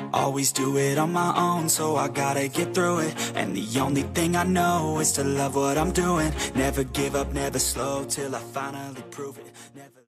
Always do it on my own, so I gotta get through it. And the only thing I know is to love what I'm doing. Never give up, never slow, till I finally prove it. Never